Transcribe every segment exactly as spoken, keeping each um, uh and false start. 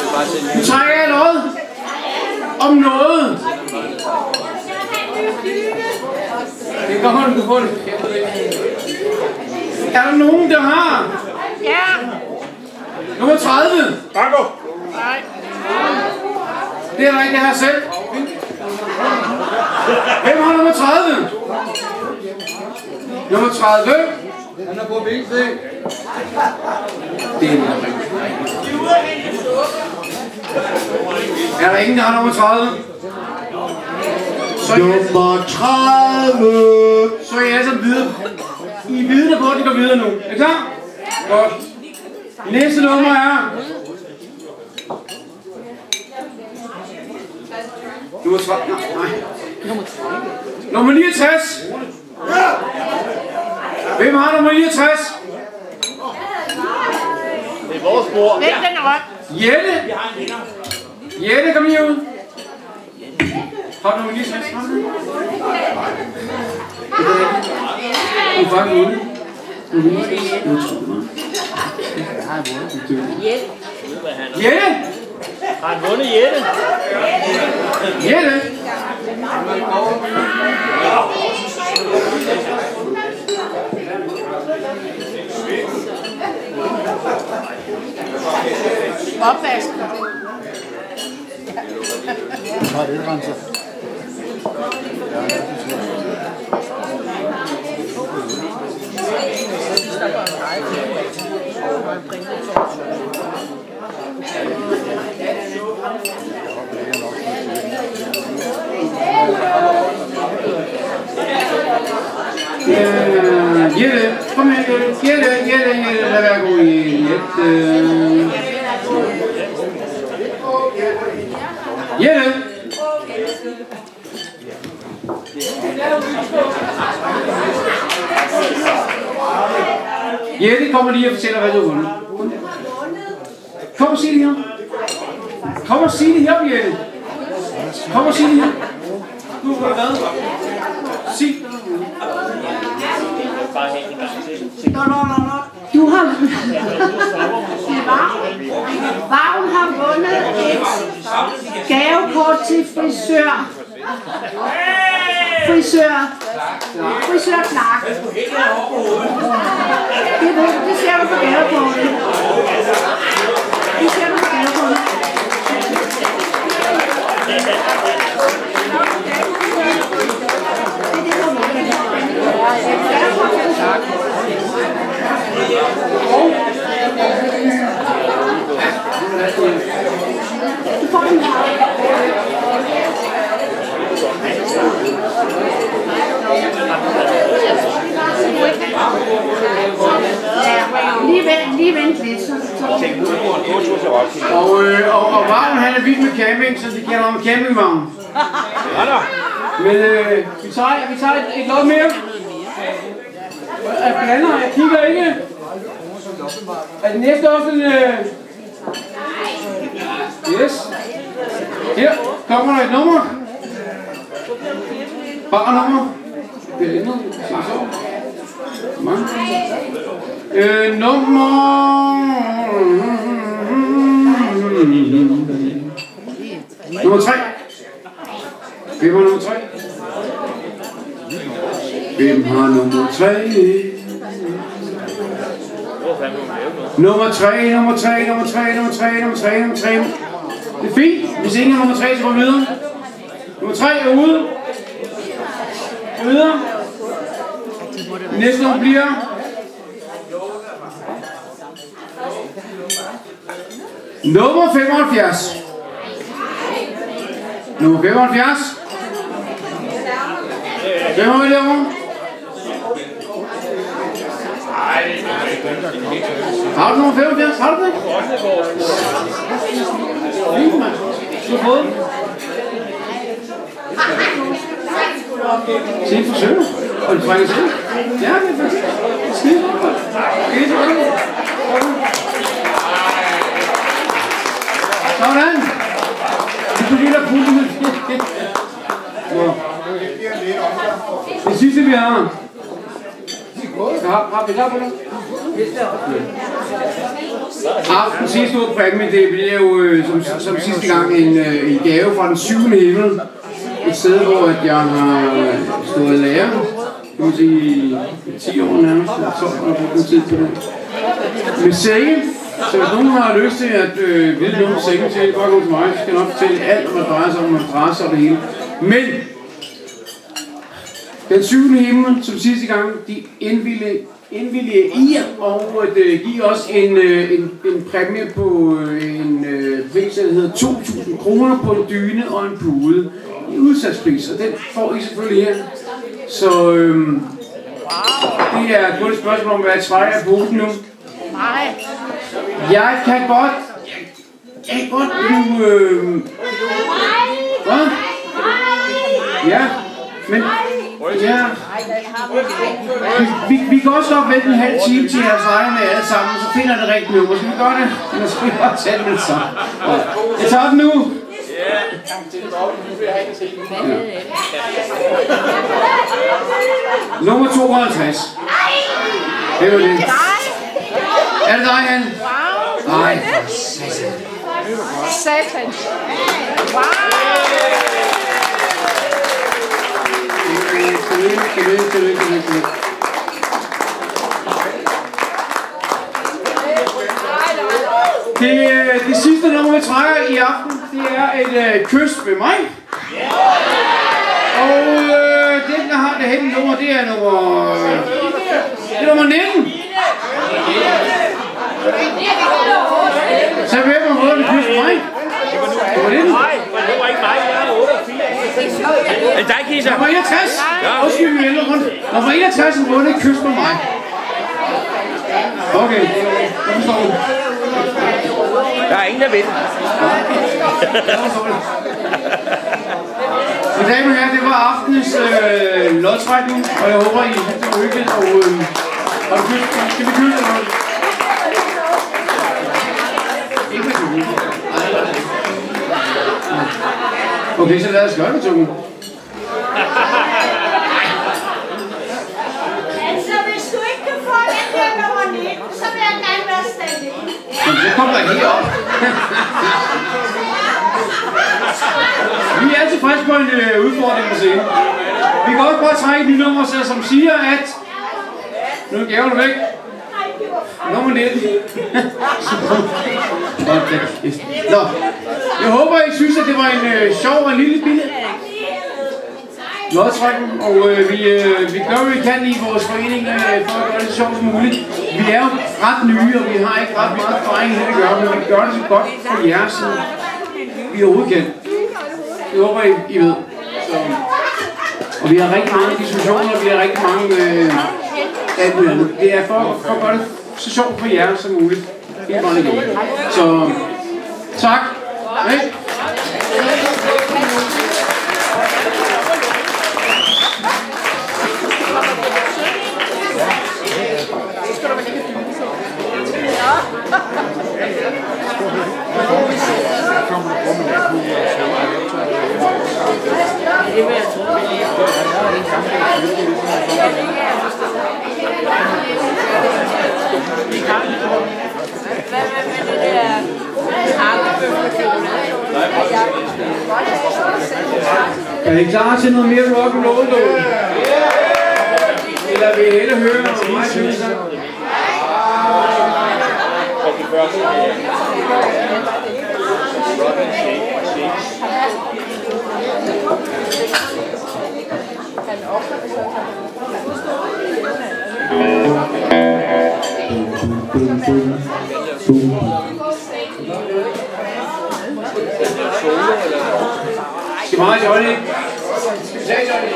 Nu trækker jeg noget om noget. Det kommer du på det. Er der nogen, der har? Ja. Nummer tredive. Marco. Nej. Det er der ikke, jeg har selv. Hvem har nummer tredive? Nummer tredive. Han er på B C. Det er en Er der ingen, der har nummer tredive? Så nummer tredive. Så er jeg så videre. I er vidne på, at de går videre nu. Er I klar? Godt. Næste nummer er... Nummer tredive. Nej. Nummer niogtres. Hvem har nummer niogtres? Det er vores bror. Væk den rød. Jette. Jette, kom lige ud. Har du nummer niogtres? Har du det? Du er faktisk ude. Nummer niogtres. Jette. Jette. Har han vundet Jette? Jette. Opvask. Nej, det er renser. Jette, kom her, Jette, Jette, Jette, lad være god i Jette. Jette! Jette kommer lige og fortæller, hvad du har vundet. Kom og sig det her. Kom og sig det her, Jette. Kom og sig det her. Du har hvad? Sig. Du har Vagn har vundet et gavekort til frisør. Frisør. Frisør Clark. Det, det ser du på gavekortet. Det ser du på gavekortet. Du får den her. Lige vent, lige vent lidt. Så, så. Og, øh, og, og Vagn, han er vild med camping, så det kalder ham campingvagn. Men øh, vi tager, vi tager et, et lot mere. Jeg blander, jeg kigger ikke. Er det næste også en... Øh... Yes. Her kommer der et nummer. Bare nummer. Det er ændret. Mange. Øh, nummer... Nummer tre. Hvem har nummer tre? Hvem har nummer tre? Nummer tre, nummer tre, nummer tre, nummer tre, nummer tre, nummer tre. Det er fint. Hvis ingen har nummer tre, så går vi videre. Nummer tre er ude. Videre. Næste nummer bliver... Nummer femoghalvfjerds. Nummer femoghalvfjerds. Hvem har vi derovre? Har du nummer femoghalvfjerds? Har du det? Fint, mand. Du har fået den. Se en forsøger. Og du trænger selv. Ja, det er faktisk. Skide godt. Skide godt. Sådan. Du kan lige lade pulsen med det. Det sidste vi har. Har vi klar på det? Aftens sidste store præmie, det bliver jo øh, som, som sidste gang en, øh, en gave fra den syvende himmel. Et sted, hvor at jeg har stået lærer, kan man sige, i ti år nærmest, eller tolv år på tid til det. Med senge, så hvis nogen har lyst til at øh, vide noget om sengen til, bare gå til mig, så skal jeg nok fortælle alt, hvad det drejer sig om madrasser og det hele. Men den syvende himmel, som sidste gang, de indvillige, indvillige i og at øh, give os en, øh, en, en præmie på øh, en øh, pris, der hedder to tusind kroner på en dyne og en pude i udsatspris, og den får I selvfølgelig her. Så øh, det er kun et spørgsmål om, hvad jeg trækker af posen nu. Nej. Jeg kan godt... Jeg kan godt blive... Øh, hvad? Ja, men... Ja. Vi, vi, vi kan også godt vente en halv time til jeres lege med alle sammen, så finder det rigtigt nummer. Skal vi gøre det? Eller skal vi bare tage det med det samme? Jeg tager den nu. Ja. Nummer tooghalvtreds. Det var det. Er det dig, Anne? Wow. Nej. Satan. Wow. Tillykke, tillykke, tillykke, tillykke. Det, det sidste nummer, vi trækker i aften, det er et øh, kys med mig. Og øh, den, der har det henne nummer, det er nummer... Øh, det er nummer nitten. Så hvem har fået et kys med mig? Det var nitten. Nej, det var ikke mig, jeg er otteogfirs. Er det dig, Kisa? Nummer enogtres. Undskyld, vi vælger rundt. Nummer enogtres har fået et kys med mig. Okay, jeg forstår du. Der er ingen, der vil. Mine damer og herrer, det var aftenens øh, lodtrækning, og jeg håber, I synes, det var hyggeligt. Og, øh, har du kyst? Skal vi kysse eller noget? Ikke med tungen. Okay, så lad os gøre med tungen. Altså, hvis du ikke kan få den der nummer nitten, så vil jeg gerne være stændig. Jamen, så kommer der herop. Vi er altid friske på en øh, udfordring at se. Vi kan også bare trække de numre, som siger, at... Nu er gaverne væk. Nummer nitten. Nå, jeg håber, I synes, at det var en øh, sjov og en lille bille lodtrækken, og øh, vi, øh, vi gør, hvad vi kan i vores forening øh, for at gøre det så sjovt som muligt. Vi er jo ret nye, og vi har ikke ret meget erfaring i det, vi gør, men vi gør det så godt for jer, som vi overhovedet kan. Det håber I, I ved. Så. Og vi har rigtig mange diskussioner, og vi har rigtig mange øh, alt muligt. Det er for, for at gøre det så sjovt for jer som muligt. Helt meget igen. Så tak. Hej. Er I klar til noget mere rock and roll, dog? Eller vil I hellere høre om mig, synes jeg? Skal meget, Johnny? Skal vi tage, Johnny?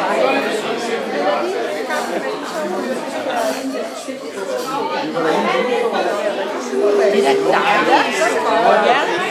Det er da dejligt. Ja.